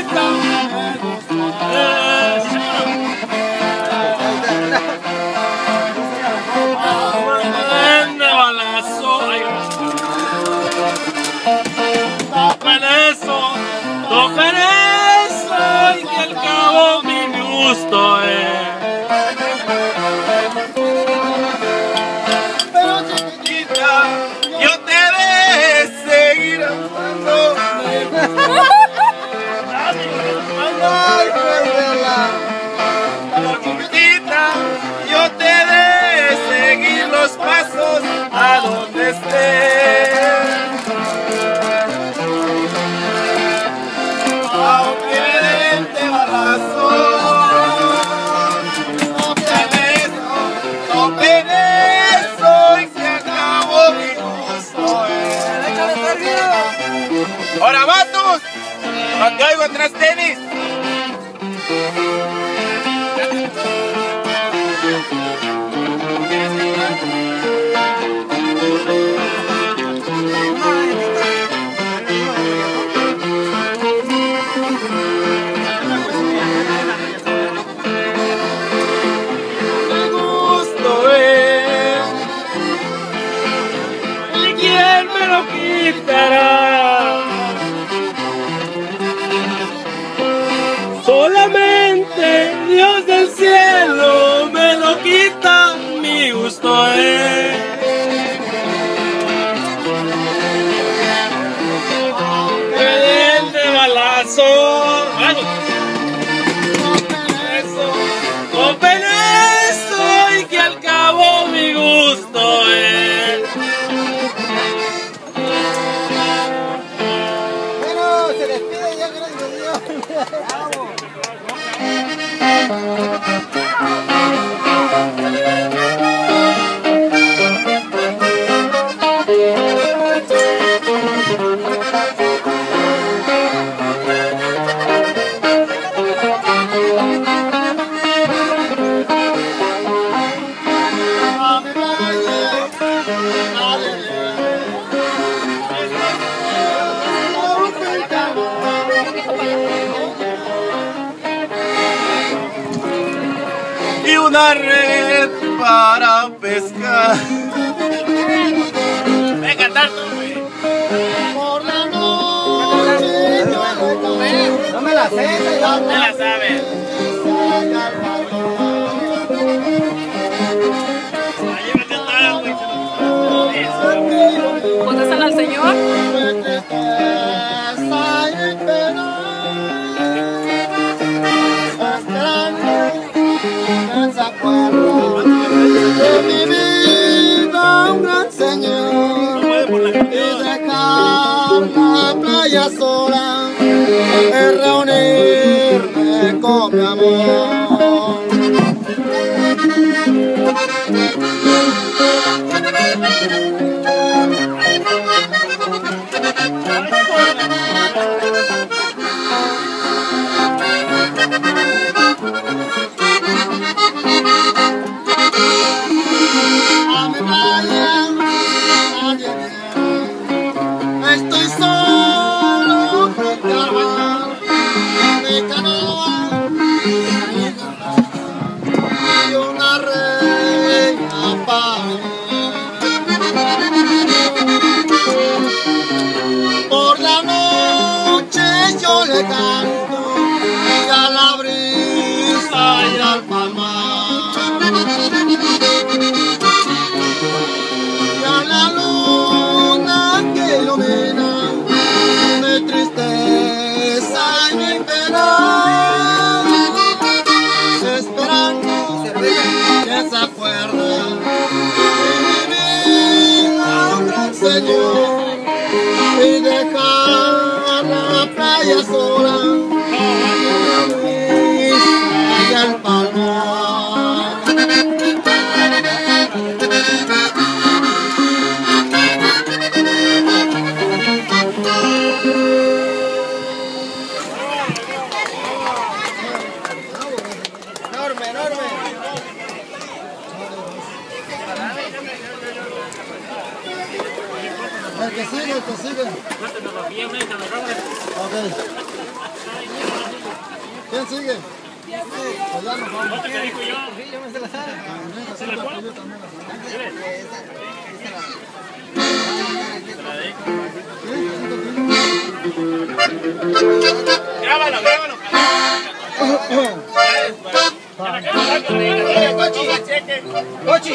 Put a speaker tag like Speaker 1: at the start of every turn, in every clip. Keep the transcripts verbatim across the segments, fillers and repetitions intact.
Speaker 1: loquita. De balazo. Topen eso, topen eso, y que al cabo mi gusto es.
Speaker 2: Pero chiquita, yo te de seguir amando. Ay, cuérdela. Pero chiquitita, yo te de seguir los pasos a donde estés. Aunque me den de balazo, topen eso, topen eso, y se acabó mi gusto. Ahora vatos, para que oigo atrás tenis. Mi gusto es,
Speaker 1: ¿Y quién me lo quitará? Solamente Dios del cielo me lo quita, mi gusto es. Me den de balazo. Eso, topen eso, y que al cabo mi gusto es.
Speaker 2: bueno, se despide ya, gracias a Dios. Bravo. Y una red para pescar.
Speaker 1: Ven a cantar tú, güey.
Speaker 2: Por la noche yo me no me la sé,
Speaker 1: No te la sabes. Ahí me cantaron, güey.
Speaker 3: ¿Contestan al Señor?
Speaker 2: De mi vida un gran Señor, y dejar la playa sola, es reunirme con mi amor. A mi playa nadie viene, estoy solo frente al mar, mi canoa y una reina para mí. Por la noche yo le canto, y a la brisa y al palmar, y a la luna que ilumina mi tristeza y mi pena, esperando que se acuerde de mi vida un gran Señor, y dejar la playa sola y el palmar. Enorme, enorme. El que sigue, el que sigue. Ok. ¿Quién sigue? Allá nos vamos.
Speaker 1: ¿Qué dijo yo?
Speaker 3: Yo me se la sabe.
Speaker 2: ¿Se la cuál? Yo también la
Speaker 1: Grábalo, grábalo.
Speaker 3: Cochi.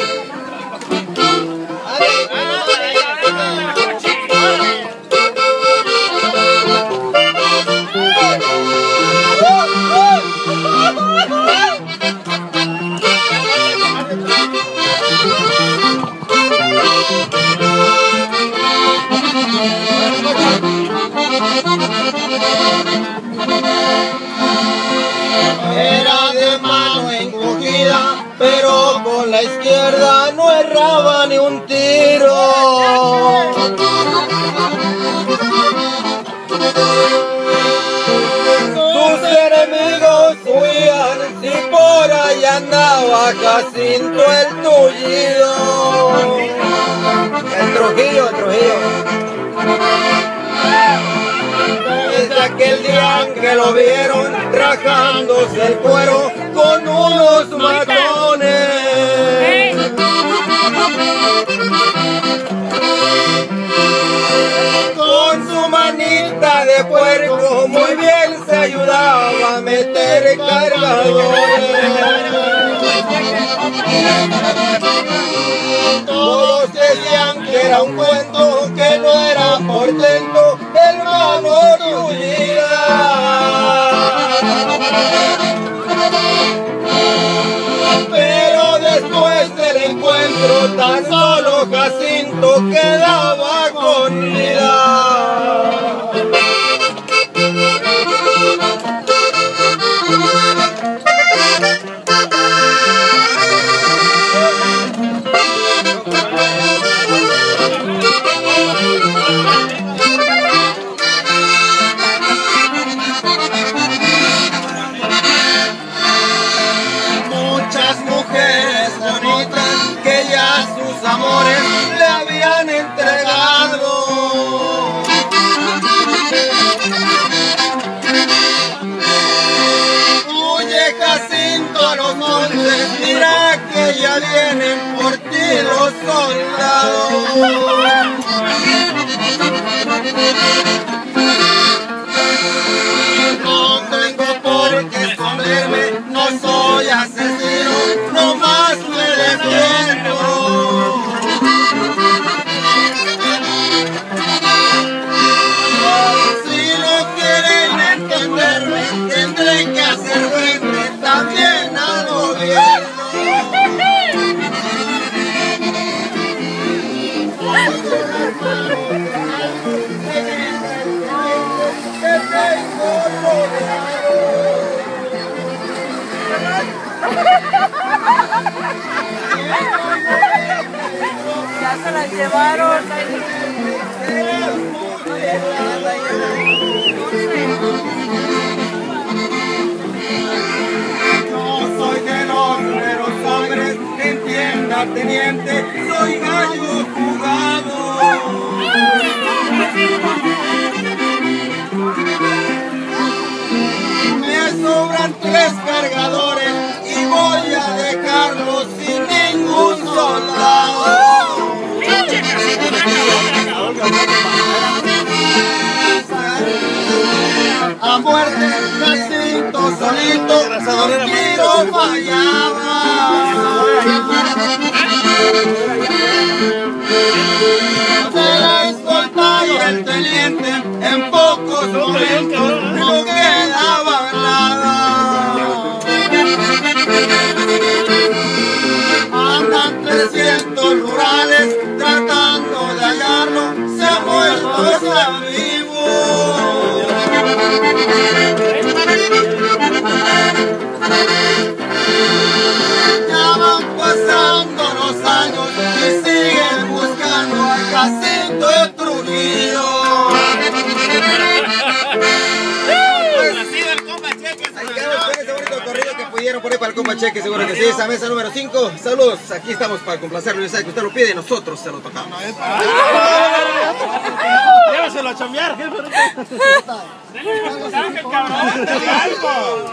Speaker 2: Era de mano encogida, pero con la izquierda no erraba ni un tiro. Sus enemigos huían si por ahí andaba Jacinto el Tullido. El Trujillo, el Trujillo. Desde aquel día que lo vieron trajándose el cuero con unos matones. Con su manita de puerco muy bien se ayudaba a meter cargadores. Todos decían que era un cuento, que no era portento, hermano Tullida. Pero después del encuentro tan solo Jacinto quedaba con vida. Muchas mujeres bonitas que ya sus amores le habían entregado. Huye Jacinto a los montes, mira que ya vienen por ti los soldados. No tengo por qué esconderme, no soy asesino, no más me defiendo. Si no quieren entenderme, tendré que hacer frente también al gobierno.
Speaker 4: Ya se la llevaron.
Speaker 2: No soy de los meros hombres, entienda teniente, soy gallo jugado. Me sobran tres cargadores y voy a dejarlos sin ningún soldado. A muerte Jacinto solito, un tiro fallaba. De la escolta y el teniente en pocos momentos no quedaba nada. Andan trescientos rurales tratando de hallarlo, se ha muerto, está vivo. Ya van pasando los años y siguen buscando a Jacinto el Trujillo. Pudieron poner para el compa Cheque, seguro que sí. Esa mesa número cinco. Saludos, aquí estamos para complacerlo. Y sabe que usted lo pide, nosotros se lo tocamos.
Speaker 1: póngaselo a chambear, jefe.
Speaker 3: ¡Saque, cabrón! ¡Dale algo!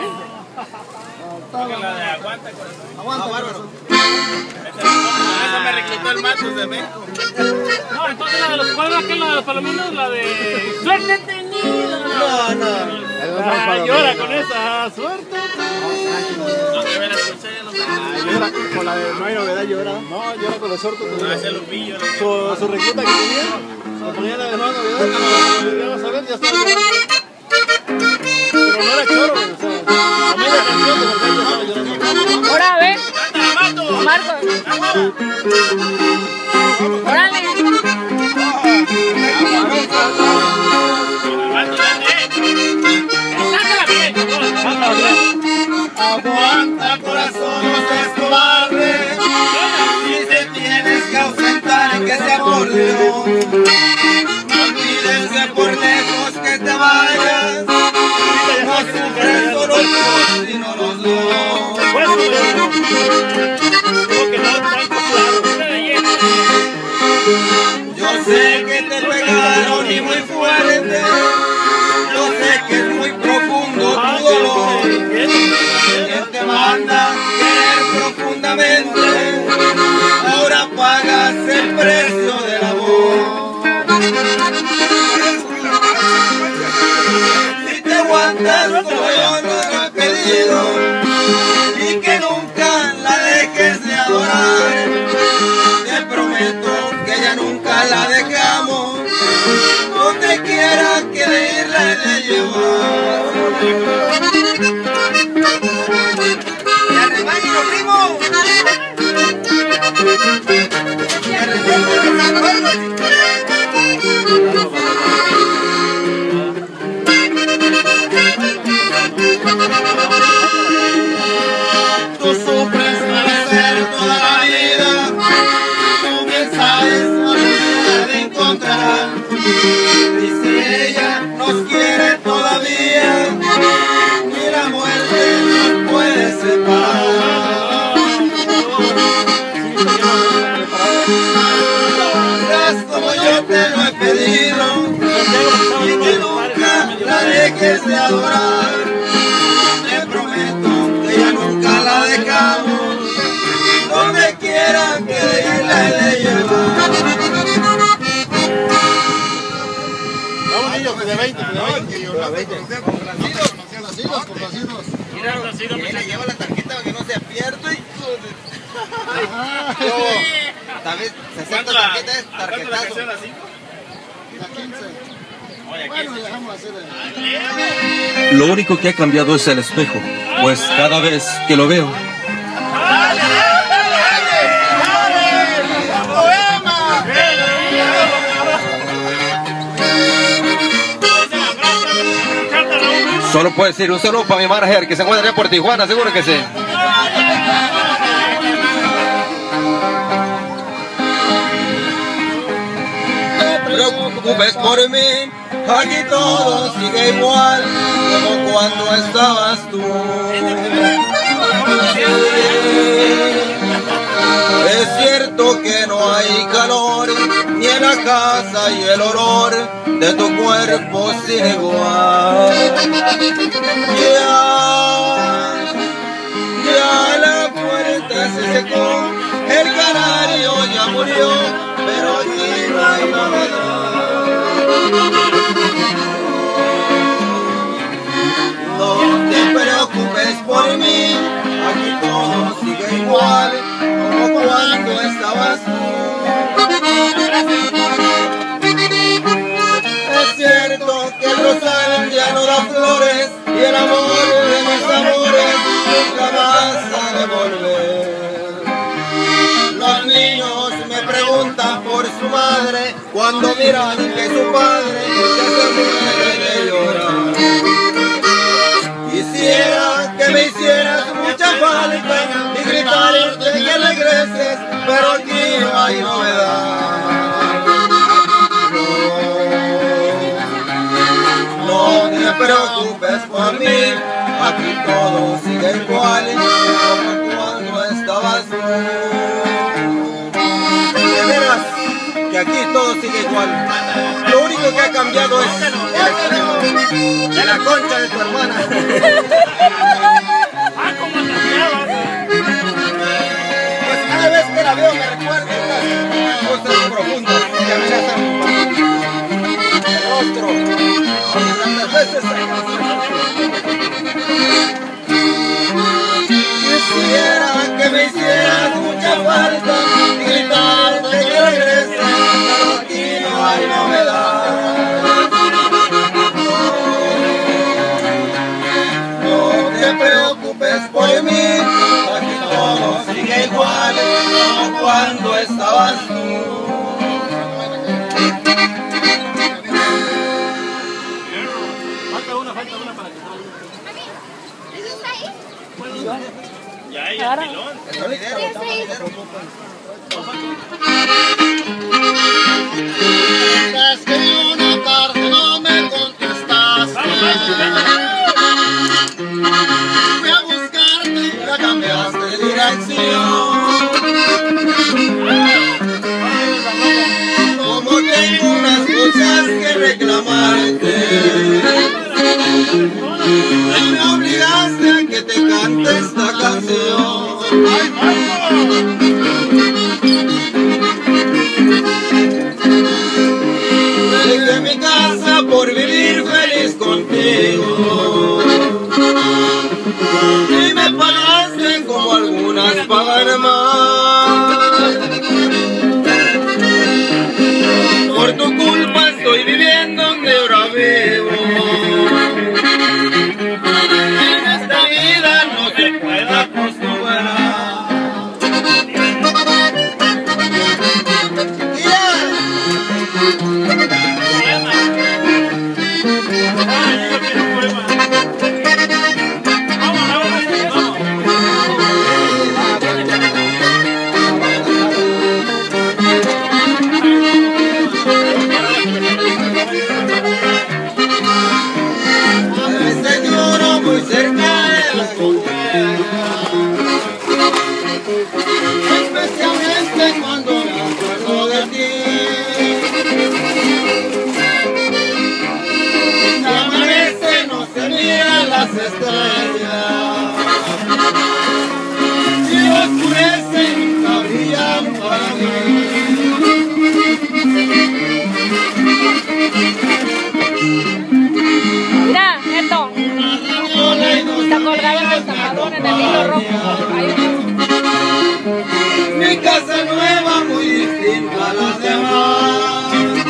Speaker 1: La de aguanta, corazón.
Speaker 2: Aguanta, bárbaro.
Speaker 1: Eso me reclutó el macho de México.
Speaker 3: No, entonces la de los cuadros, ¿qué? La de los palominos, la de... ¡Suerte tenida!
Speaker 2: No, no.
Speaker 3: Ah, llora con esa, suerte.
Speaker 1: No te me la escuché, ya no me
Speaker 2: Llora con la de No hay novedad, llora. No, llora con los sortos.
Speaker 1: No, ese Lupillo.
Speaker 2: Su, su recluta que tenía, lo ponía la de No hay novedad. Vamos a ver, ya está. Pero no era choro, o sea, a mí la canción de verdad yo estaba llorando.
Speaker 4: Ahora, a ver,
Speaker 1: ¡Anda, mato!
Speaker 4: Marcos. Órale.
Speaker 1: ¡Mato, dale! ¡Sácala bien!
Speaker 2: Aguanta, corazón, no seas cobarde. Si te tienes que ausentar, que sea por Dios. No olvides que por lejos que te vayas, no sufres solo tú, sino los dos. Yo sé que te pegaron y muy fuerte. Yo sé que es muy profundo tu dolor. Quien te manda a querer profundamente, ahora pagas el precio del amor. Si te aguantas como yo no lo he pedido, y que nunca la dejes de adorar, te prometo que ya nunca la dejamos, donde quiera que de irla he de llevar. ¡Y arrebaño, primo! ¡Y arrebaño, los acuerdos! Tú sufres padecer toda la vida, tú bien sabes la manera de encontrar. Y si ella nos quiere todavía, ni la muerte nos puede separar. Haz como yo te lo he pedido, y que nunca la dejes de adorar. Te prometo que ya nunca la dejamos, donde quiera que la he de llevar.
Speaker 1: Vamos, niños, de veinte, de veinte.
Speaker 2: Mira, le lleva la tarjeta para que no se pierda. Tal vez sesenta tarjetas, tarjetazo.
Speaker 5: Lo único que ha cambiado es el espejo, pues cada vez que lo veo, solo puedo decir un saludo para mi manager que se encuentra allá por Tijuana, seguro que sí.
Speaker 2: No te preocupes por mí, aquí todo sigue igual como cuando estabas tú. Es cierto que no hay calor, ni en la casa y el olor de tu cuerpo sin igual. Ya, ya la puerta se secó, el canario ya murió, pero aquí no hay novedad. No te preocupes por mí, aquí todo sigue igual como cuando estabas tú. Es cierto que el rosal ya no da flores y el amor de mis amores nunca vas a devolver. Los niños me preguntan por su madre cuando miran que su padre ya se muere de llorar. Quisiera que me hicieras mucha falta y gritarte que regreses, pero aquí no hay novedad. No, no te preocupes por mí, aquí todo sigue igual como cuando estabas tú. De veras que aquí todo sigue igual. Lo único que ha cambiado es el espejo de la concha de tu hermana.
Speaker 3: Ah, como cambiabas.
Speaker 2: Pues cada vez que la veo me recuerda estas cosas profundas que amenazan el rostro. Aunque tantas veces quisiera que me hicieras mucha falta y gritarte que regrese, pero aquí no hay novedad. No te preocupes por mí, aquí todo sigue igual como cuando estabas tú.
Speaker 3: Falta una, falta una para que salga. Ya, ya, pilón.
Speaker 2: Es que una tarde no me contestaste. Fui a buscarte y ya cambiaste de dirección. Como tengo unas cosas que reclamarte, me obligaste a que te cante esta canción. Dejé mi casa por vivir feliz contigo y me pagaste como algunas pagan más. Por tu culpa estoy viviendo donde ahora vivo. En esta vida no se puede acostumbrar. Yeah. Muy cerca de la especialmente cuando me acuerdo de ti. Se amanece, no se miran las estrellas, si oscurecen, nunca brillan para mí.
Speaker 4: Mira, esto. Está colgado en el tapadón, en el hilo rojo. Ahí.
Speaker 2: Mi casa nueva muy distinta a las demás.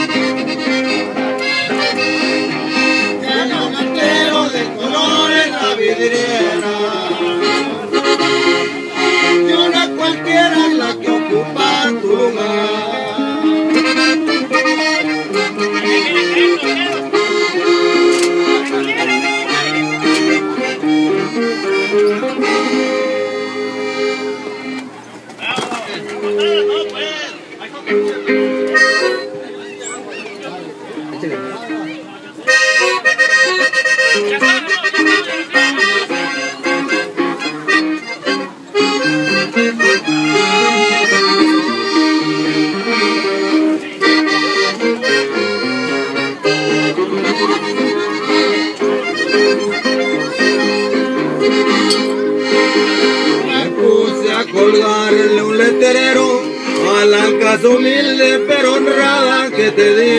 Speaker 2: Tiene un letrero de color en la vidriera. Y una cualquiera es la que ocupa tu lugar. Colgarle un letrero a la casa humilde pero honrada que te di.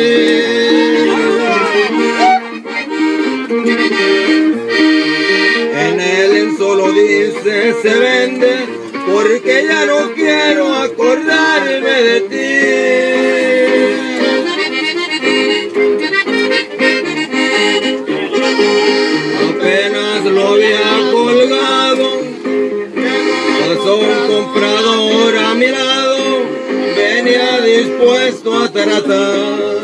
Speaker 2: En él en solo dice se vende porque ya no quiero acordarme de ti. Apenas lo había colgado, pasó un comprador a mi lado, venía dispuesto a tratar.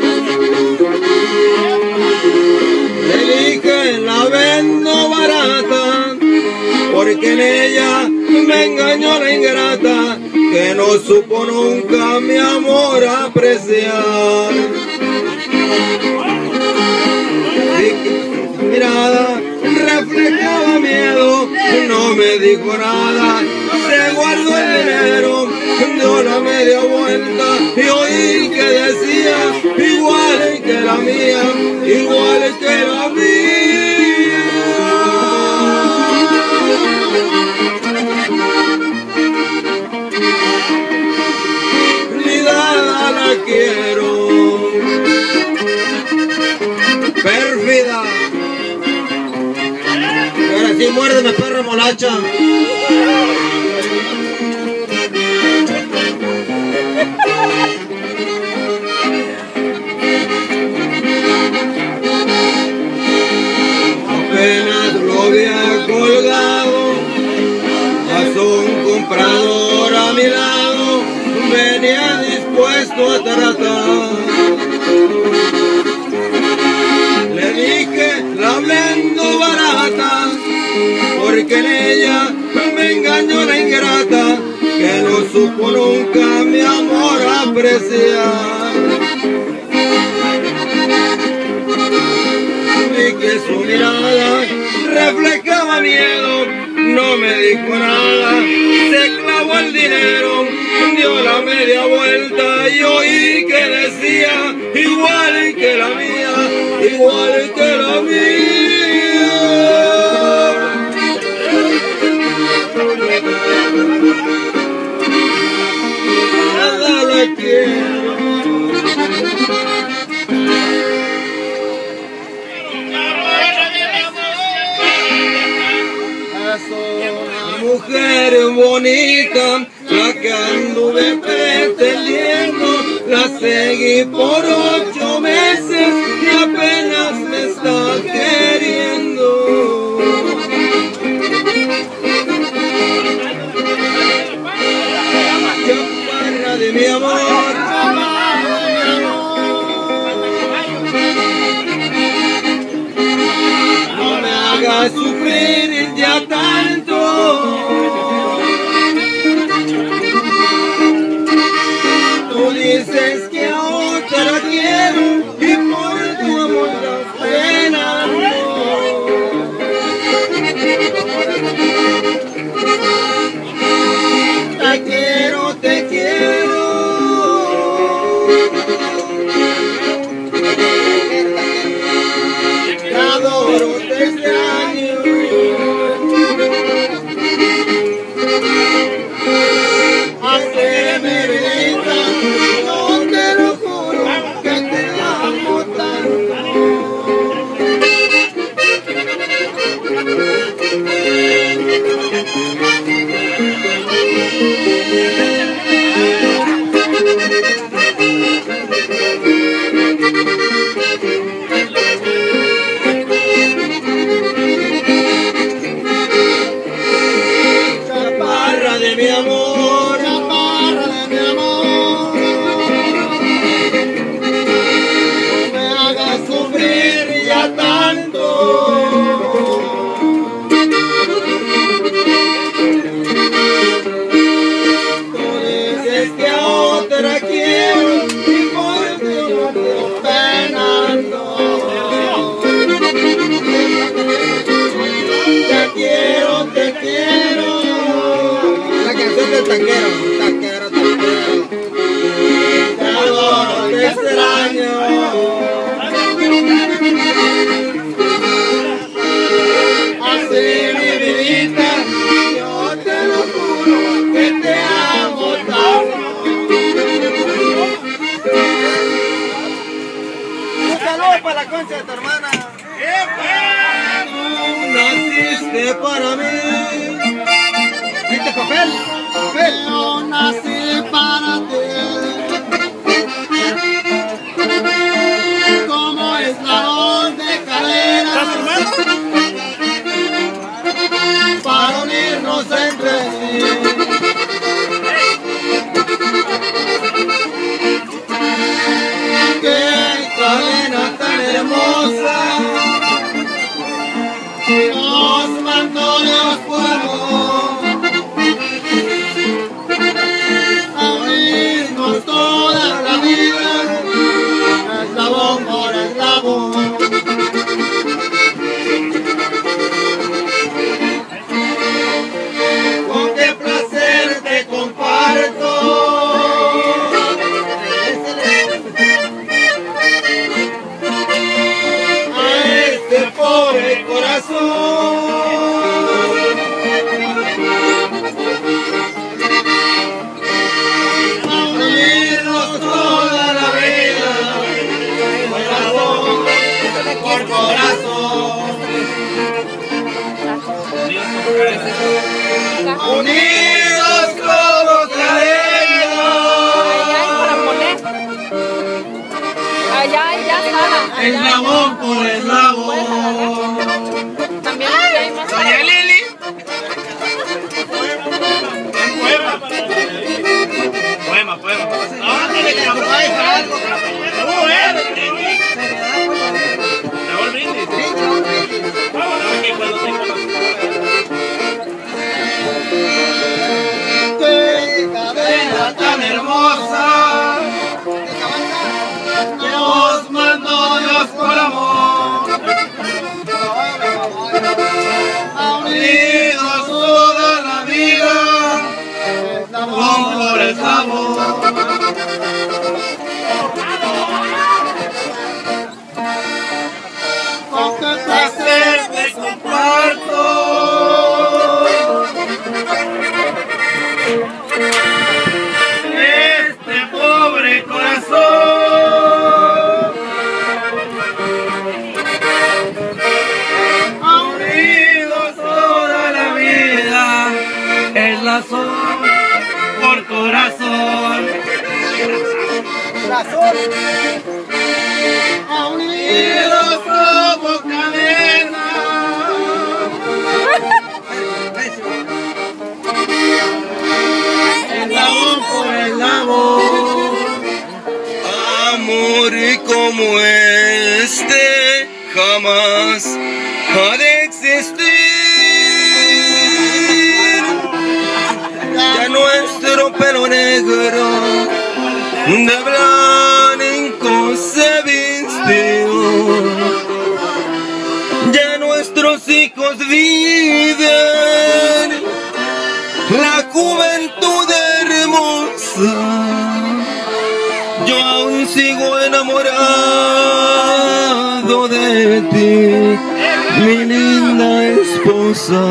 Speaker 2: Le dije, la vendo barata, porque en ella me engañó la ingrata, que no supo nunca mi amor apreciar. Su mirada reflejaba miedo, no me dijo nada, se guardó el dinero dio la media vuelta y oí que decía, igual que la mía, igual que la mía. Ni dada la quiero, pérfida. Ahora sí, muérdeme, perra molacha. Apenas lo había colgado, pasó un comprador a mi lado, venía dispuesto a tratar. Le dije, la vendo barata, porque en ella me engañó la ingrata, que no supo nunca mi amor apreciar. Vi que su mirada reflejaba miedo, no me dijo nada, se clavó el dinero, dio la media vuelta y oí que decía, igual que la mía, igual que la mía. Nada la quiero. Mujer bonita, la que anduve pretendiendo, la seguí por ocho meses y apenas me está queriendo. Chaparra de mi amor, no me hagas sufrir ya tanto. Tú dices que a otra quiero y por tu amor da pena. Te quiero, te quiero. Te adoro, te extraño. Haceme vida, yo te lo juro que te amo tanto. Chaparra de mi amor, chaparra de mi amor, no me hagas sufrir ya tanto. Tú dices que a otra quiero y por ti no penando. Te quiero, te quiero. La canción del taquero, taquero, taquero. Te adoro, te extraño. Así mi vidita, yo te lo juro que te amo tanto. Un saludo para la concha de tu hermana. Tú naciste para mí. ¿Viste papel? Papel. Yo nací para ti. Como eslabón de cadena, para unirnos entre sí. Qué cadena tan hermosa nos mandó Dios por amor. A unirnos toda la vida, eslabón por eslabón. Con qué placer te comparto pobre corazón. Unirnos toda la vida, corazón por corazón. Unidos como cadena.
Speaker 4: Allá hay para poner. Allá, allá, Sara.
Speaker 2: Eslabón por eslabón.
Speaker 4: También aquí hay más.
Speaker 1: Doña Lili. Poema, poema. Ándale, que la poema algo. Raúl Brindis. Aquí cuando tengo
Speaker 2: Qué cadena tan hermosa. Dios mandó Dios por amor. Unidos toda la vida, eslabón por eslabón. Con qué placer te comparto este pobre corazón. Unidos toda la vida, es la sol por corazón. Unidos como cadena. Eslabón por eslabón.
Speaker 5: Amor como este jamás ha de existir. Ya nuestro pelo negro de blanco se vistió. Ya nuestros hijos viven la juventud hermosa. Yo aún sigo enamorado de ti, mi linda esposa.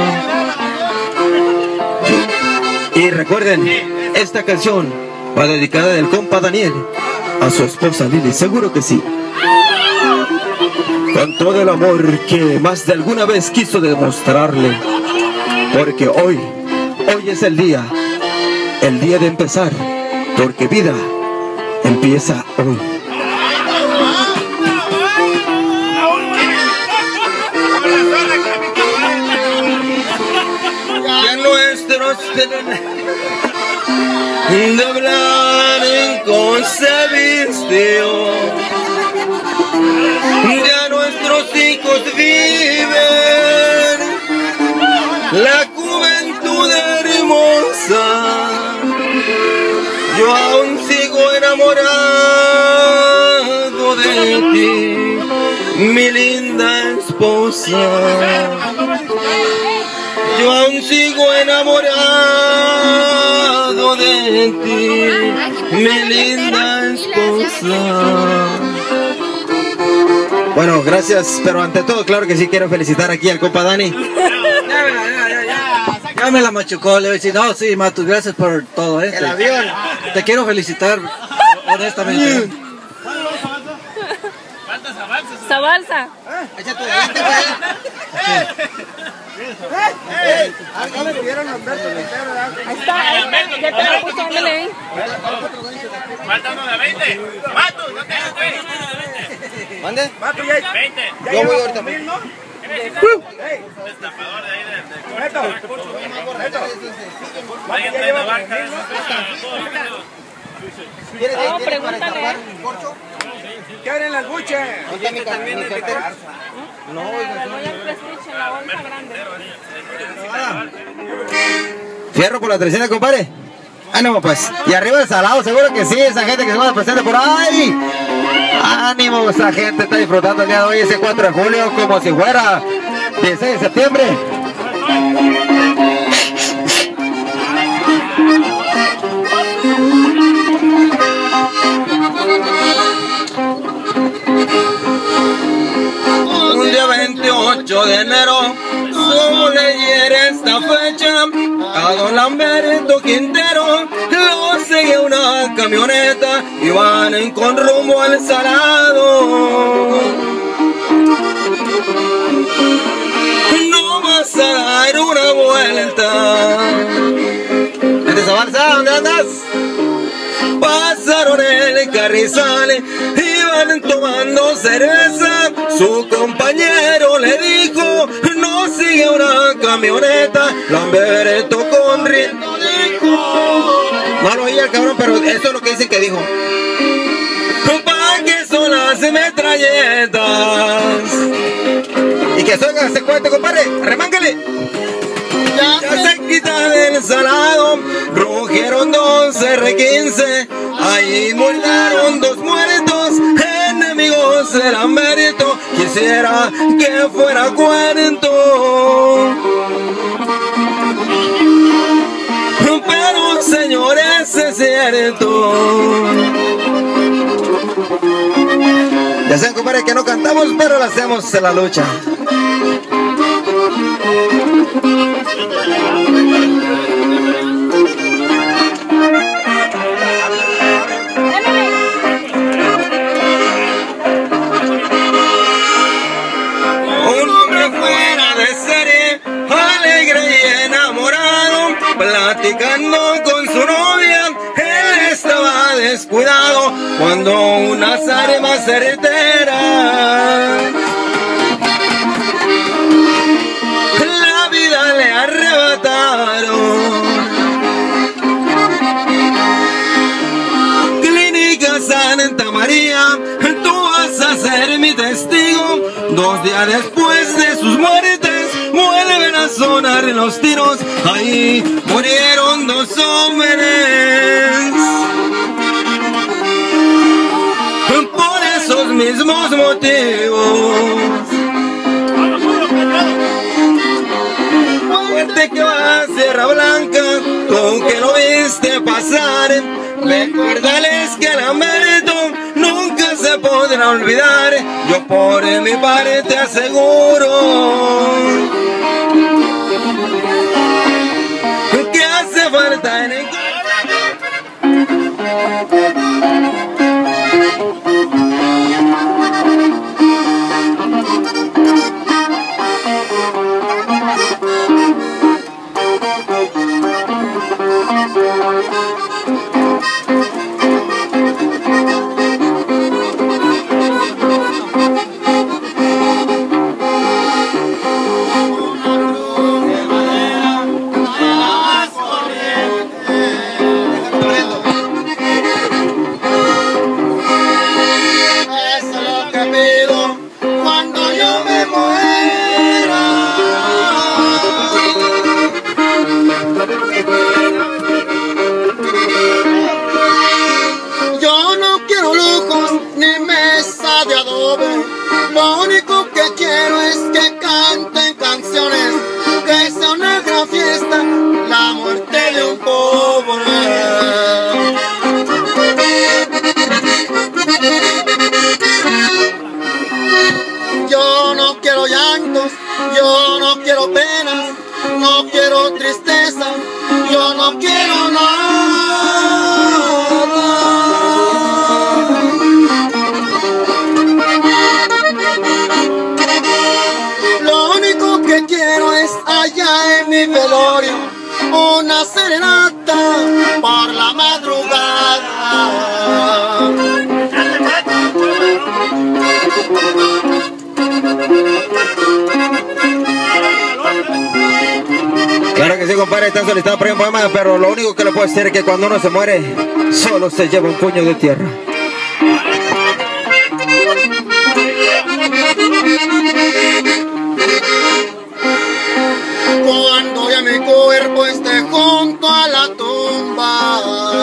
Speaker 5: Y recuerden, esta canción va dedicada del compa Daniel a su esposa Lili, seguro que sí. Con todo el amor que más de alguna vez quiso demostrarle, porque hoy, hoy es el día, el día de empezar, porque vida empieza hoy. Ya nuestros de blanco se vistió. Ya nuestros hijos viven la juventud hermosa. Yo aún sigo enamorado de ti, mi linda esposa. Yo aún sigo enamorado de ti, mi linda esposa. Bueno, gracias, pero ante todo, claro que sí quiero felicitar aquí al compa Dani.
Speaker 6: Ya me la machucó, le voy a decir, no, sí, Matus, gracias por todo esto.
Speaker 2: El avión.
Speaker 6: Te quiero felicitar, honestamente.
Speaker 4: Esa balsa.
Speaker 2: Échate de veinte, güey. ¿No le pidieron los versos?
Speaker 4: Ahí está, ahí está. Ya te lo puso, ándale ahí.
Speaker 1: Falta uno de veinte. Matus, no te hagas, güey.
Speaker 2: ¿Mande?
Speaker 1: veinte.
Speaker 2: Yo voy ahorita.
Speaker 1: Destapador de ahí del corcho. Alguien trae la banca.
Speaker 2: ¿Quieres
Speaker 4: Oh, pregúntale.
Speaker 2: un corcho?
Speaker 3: ¿Qué abren las buches?
Speaker 2: ¿No tiene también el cartera? No,
Speaker 4: Le voy al prestige en la bolsa grande.
Speaker 2: ¿Fierro por la trescientos, compadre? Ánimo, pues. Y arriba el salado, seguro que sí, esa gente que se va a presentar por ahí. Ánimo, esa gente está disfrutando el día de hoy, ese cuatro de julio, como si fuera dieciséis de septiembre. Un día veintiocho ocho de enero, solo leyera esta fecha, a don Lamberto Quintero lo sigue una camioneta y van con rumbo al Salado. No vas a dar una vuelta. ¿Desde Zabalza? ¿Dónde andas? Pasaron el Carrizal, iban tomando cerveza. Su compañero le dijo, no sigue una camioneta. Lamberto con riendo dijo. No lo oía el cabrón, pero eso es lo que dicen que dijo. ¿Pa' qué son las metralletas? Y que salga ese cuento, compadre, remángale. Ya, ya se quita del Salado, rugieron dos erre quince, ahí murieron dos muertos, enemigos de Lamberto, quisiera que fuera cuento. Pero señores, es cierto. Ya saben, compadre, que no cantamos, pero lo hacemos en la lucha. Un hombre fuera de serie, alegre y enamorado, platicando con su novia, él estaba descuidado cuando unas armas certeras la vida le arrebataron. Clínica Santa María, tú vas a ser mi testigo. Dos días después de sus muertes vuelven a sonar los tiros. Ahí murieron dos hombres. Por esos mismos motivos, fuerte que va a Sierra Blanca, tú que lo viste pasar, recuérdales que a Lamberto nunca se podrá olvidar. Yo por mi parte te aseguro que hace falta en el lo único que quiero es que canten canciones, que sea una gran fiesta, la muerte de un pobre. Yo no quiero llantos, yo no quiero penas, no quiero tristeza, yo no quiero nada. Allá en mi velorio, una serenata por la madrugada. Claro que sí, compadre, está solicitado por un poema, pero lo único que le puedo decir es que cuando uno se muere, solo se lleva un puño de tierra. Cuando ya mi cuerpo esté junto a la tumba,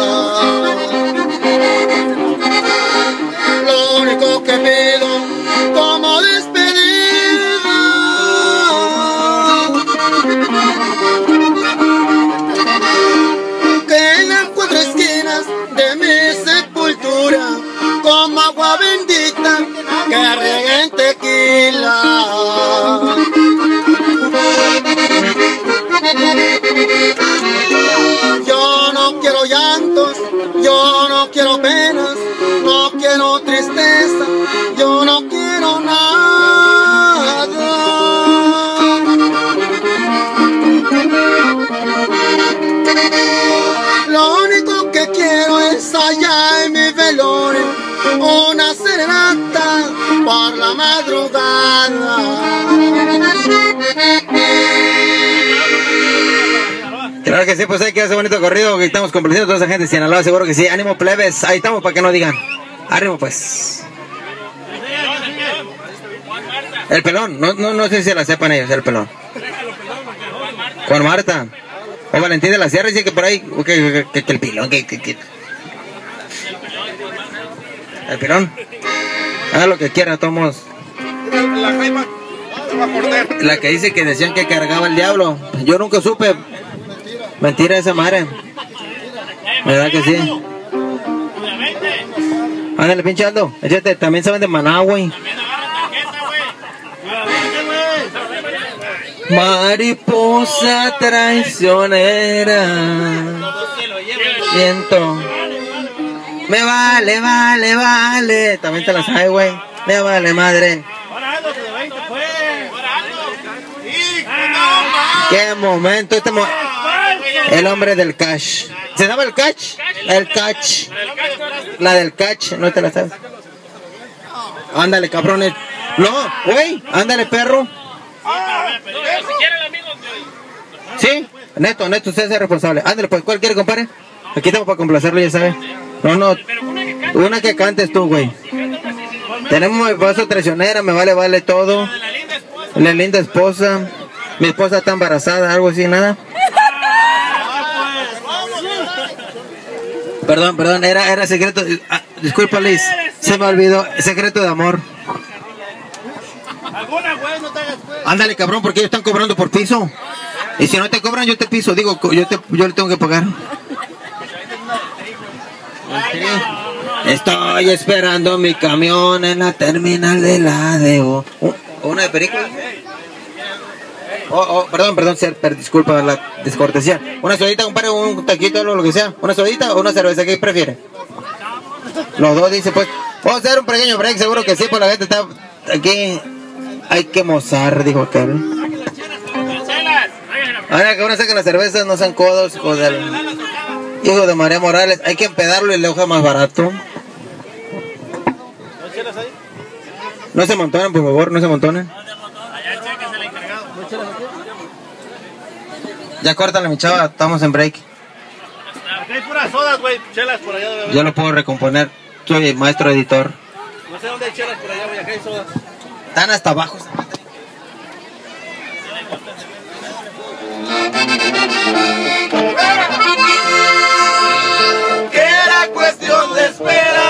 Speaker 2: lo único que pido como despedida, que en las cuatro esquinas de mi sepultura, como agua bendita, que rieguen tequila. madrugada.
Speaker 5: Claro que sí, pues hay que hacer bonito corrido, que estamos complaciendo a toda esa gente de Sinaloa, seguro que sí. Ánimo, plebes, ahí estamos para que no digan. Ánimo, pues. El pelón, no, no, no sé si se la sepan ellos, el pelón. Juan Marta. O Valentín de la Sierra dice que por ahí, que, que, que, que el pilón, que, que, que. El pilón. Haga lo que quiera, tomos. La que dice que decían que cargaba el diablo. Yo nunca supe. Mentira esa madre. ¿Verdad que sí? Ándale, pinche Aldo. Échate, también saben de Maná, güey. Mariposa traicionera. Viento. Me vale, vale, vale. También te la sabes, güey. Me vale, madre. Qué momento. Este mo El hombre del catch. ¿Se llama el catch? El catch. La del catch. No te la sabes. Ándale, cabrones. No, güey. Ándale, perro. Sí, neto, neto, usted es el responsable. Ándale, pues, ¿cuál quiere, compadre? Aquí estamos para complacerlo, ya sabe. No, no, una que cantes tú, güey. Tenemos el vaso traicionera, me vale, vale todo. La linda esposa. Mi esposa está embarazada, algo así, nada. Perdón, perdón, era, era secreto. Ah, disculpa, Liz, se me olvidó. Secreto de amor. Ándale, cabrón, porque ellos están cobrando por piso. Y si no te cobran, yo te piso. Digo, yo, te, yo le tengo que pagar. Estoy esperando mi camión en la terminal de la D O. ¿Una de perico? Oh, oh, perdón, perdón, per, disculpa la descortesía. Una sodita, compadre, un taquito, lo que sea. ¿Una sodita o una cerveza? ¿Qué prefiere? Los dos, dice, pues. Vamos a hacer un pequeño break, seguro que sí, pues la gente está aquí. Hay que mozar, dijo aquel. Ahora que uno saque las cervezas, no sean codos, hijo del... Hijo de María Morales. Hay que empedarlo y le hoja más barato. No se montonen, por favor, no se montonen. Ya córtale, mi chava, estamos en break.
Speaker 7: Aquí hay puras sodas, güey, chelas por allá. Debe
Speaker 5: Yo lo puedo recomponer, soy maestro editor.
Speaker 7: No sé dónde hay chelas por allá, güey, acá hay sodas.
Speaker 5: Están hasta abajo.
Speaker 2: Que era cuestión de espera.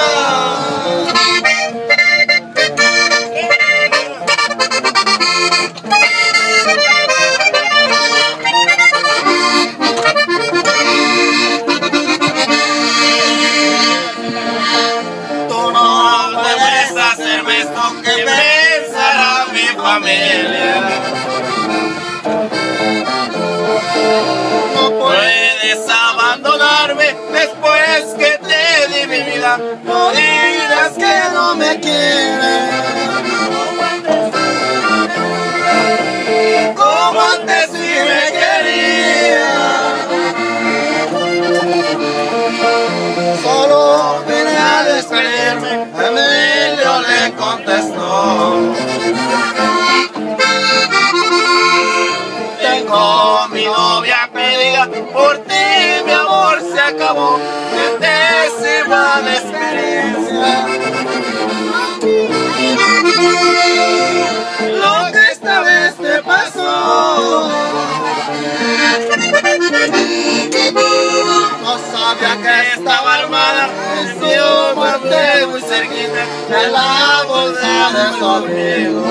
Speaker 2: Tú no puedes hacerme esto que pensará mi familia. No puedes abandonarme después que te di mi vida. No digas que no me quieres. Como antes sí me quería. Solo vine a despedirme. Emilio le contestó. Tengo mi novia pedida, por ti mi amor se acabó, desde esa mala experiencia. Lo que esta vez te pasó, no sabía que estaba armada, decidió muerte muy cerquita de la bolsa de su amigo.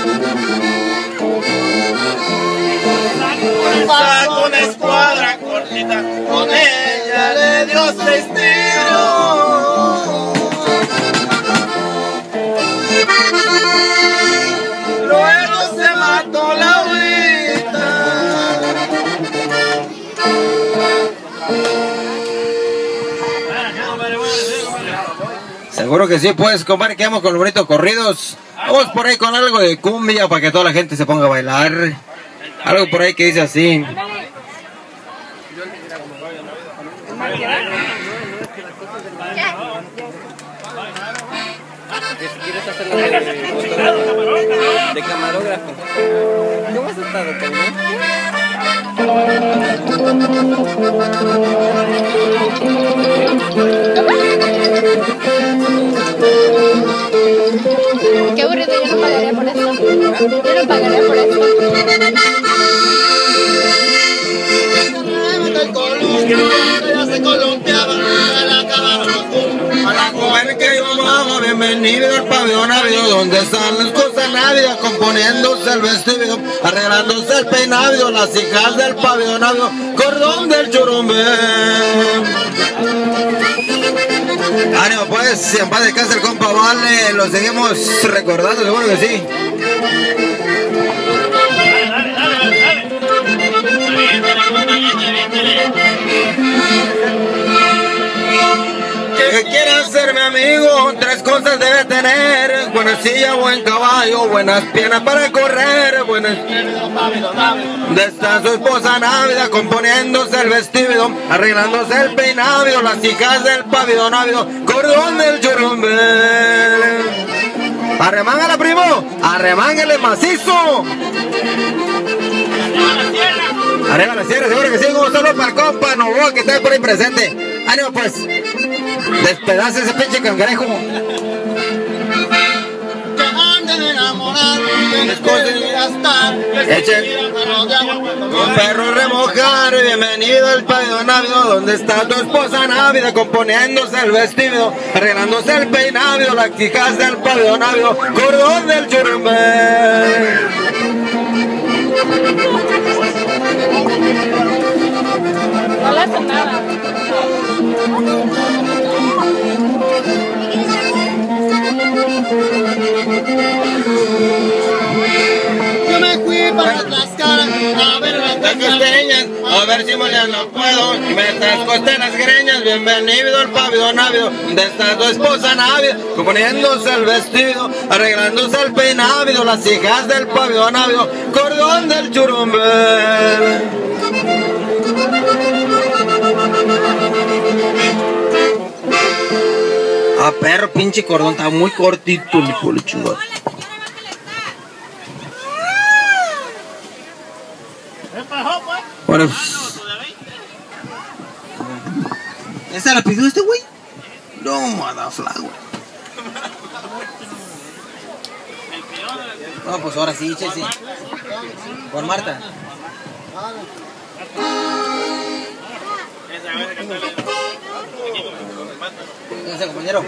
Speaker 2: Con una escuadra cortita, con ella le dio seis tiros. Luego se mató Laurita.
Speaker 5: Seguro que sí, pues, compadre, quedamos con los bonitos corridos. Vamos por ahí con algo de cumbia para que toda la gente se ponga a bailar. Algo por ahí que dice así.
Speaker 8: que si quieres hacer la de fotógrafo, de camarógrafo. ¿Cómo has estado, cabrón?
Speaker 4: Qué aburrido, yo no pagaría por esto. Yo no pagaría por esto.
Speaker 2: Ya se columpiaba, a la joven que yo amaba, bienvenido al pabellón navideño, donde están las cosas navideñas, componiéndose el vestido, arreglándose el peinado, las hijas del pabellón navideño, cordón del churumbe. Ánimo pues, si en paz descanse el compa Vale, lo seguimos recordando, seguro que sí. Que quiera ser mi amigo, tres cosas debe tener: buena silla, buen caballo, buenas piernas para correr, buenas... ¿Dónde está su esposa Návida componiéndose el vestido, arreglándose el peinado, las hijas del pabellón návido, cordón del churumbe? Arremángala, primo, arremángale macizo. Arriba la sierra, seguro que sí, un solo para el compa Novoa que está por ahí presente. Ánimo pues, despedaza ese pinche cangrejo. Que anden enamorados, echen un perro remojar, bienvenido al pabellón návido, donde está tu esposa Návida componiéndose el vestido, arreglándose el peinado, las hijas del pabellón návido, cordón del churumbe.
Speaker 4: No le hace nada.
Speaker 2: Yo me fui para Tlaxcala a ver las castañas, a ver si ya no puedo, me trascosté las greñas, bienvenido al pabellón návido, donde está tu esposa Návida, componiéndose el vestido, arreglándose el peinado, las hijas del pabellón návido, cordón del churumbe. Ah, perro, pinche cordón, está muy cortito, el hijo de chingón. Bueno, ¿esa la pidió este güey? No, madafla, güey. No, pues ahora sí, Chelsea. Por Marta. Ese compañero.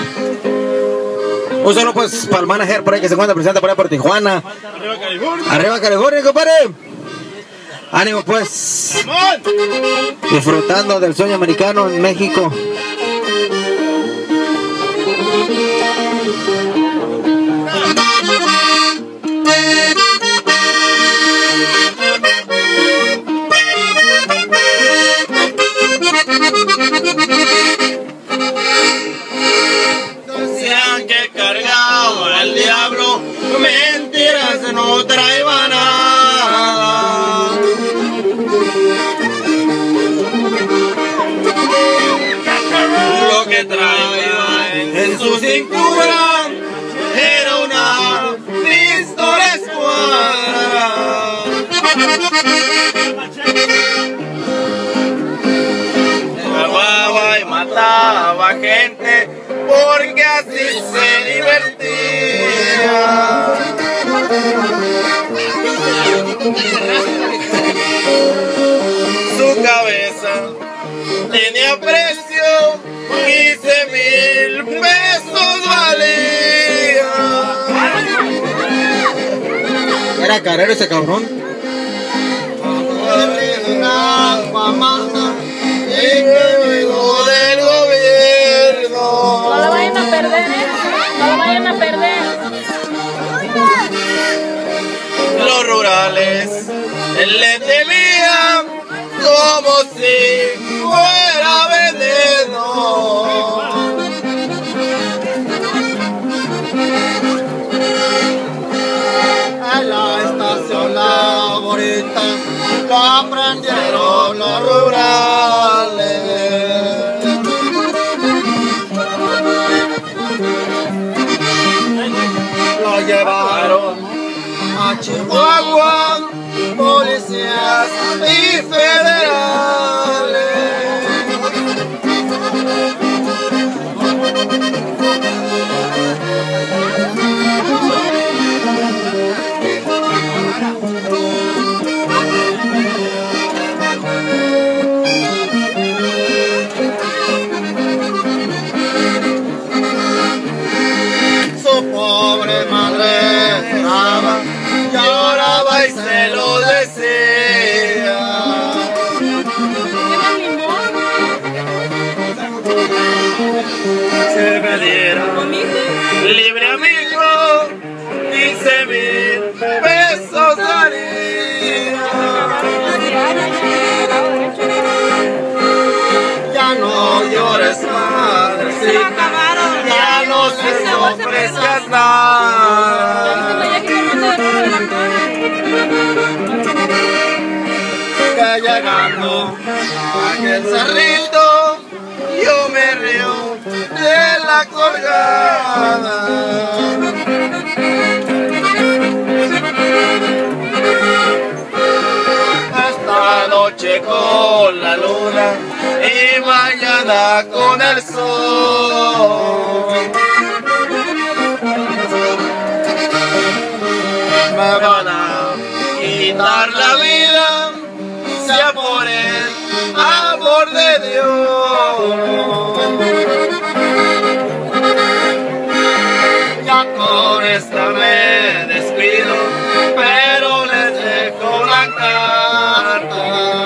Speaker 2: Un solo pues para el manager por ahí que se encuentra presente por ahí por Tijuana. Arriba California. Arriba California, compadre. Ánimo pues. Disfrutando del sueño americano en México. Decían que cargaba el diablo, mentiras no traían nada. Lo que traía en su cintura era una pistola escuadra. Grababa y mataba gente porque así se divertía. Su cabeza tenía precio, quince mil pesos valía. Era carero ese cabrón. Enemigo del gobierno.
Speaker 4: No lo vayan a perder, ¿eh? No lo vayan a perder.
Speaker 2: Los rurales le temían como si fuera veneno. En la estación La Bonita lo aprendieron los rurales. a Chihuahua, policías y federales. Su pobre madre lloraba, lloraba y se lo decía. Se me diera libre amigo, quince mil pesos daría. Ya no llores, madrecita, ya no se ofrezcas nada. Que llegando a aquel cerrito, yo me río de la colgada. Esta noche con la luna y mañana con el sol. Me van a quitar la vida, sea por el amor de Dios. Ya con esta me despido, pero les dejo la carta.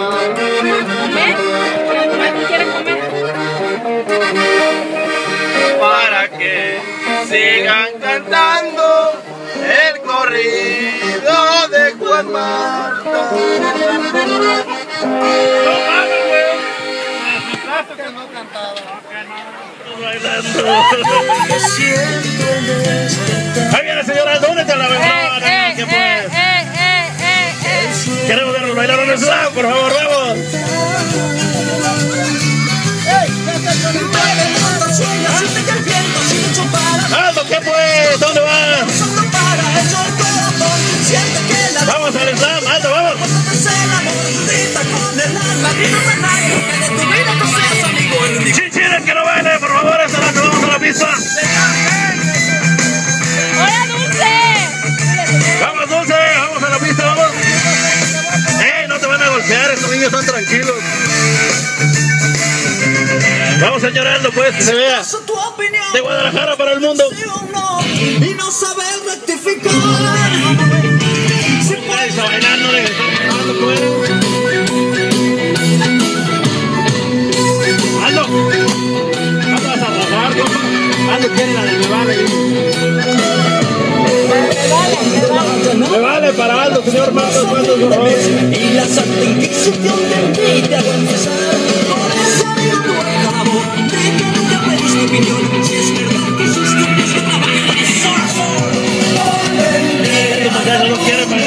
Speaker 2: Para que sigan cantando el corrido de Juan Marta.
Speaker 7: Ahí viene, señora, ¿dónde está la verdad? ¿Qué pues? Queremos verlos bailar en el slam, por favor, vamos. Aldo, ¿qué pues? ¿Dónde vas? Vamos al slam, Aldo, vamos. Chichines, que no baile, por favor, hasta la que vamos a la pista.
Speaker 4: ¡Hola, Dulce!
Speaker 7: Vamos, Dulce, vamos a la pista, vamos. ¡Ey, no te van a golpear, estos niños están tranquilos! Vamos a llorando, pues, que se vea. De Guadalajara para el mundo.
Speaker 9: Y no saber rectificar.
Speaker 7: Si puedes bailar, no dejes de estar bailando, pues. Aldo, ¿cuándo vas a arrasar? Aldo quiere la del me vale. Me vale para Aldo, señor Marcos, ¿cuántos por favor?
Speaker 9: Y la Santa Inquisición de mí te hago empezar. Por ese amigo tu acabo, de que nunca me diste opinión. Si es verdad que hiciste este trabajo de sol a sol.
Speaker 7: Estos muchachos no quieren bailar.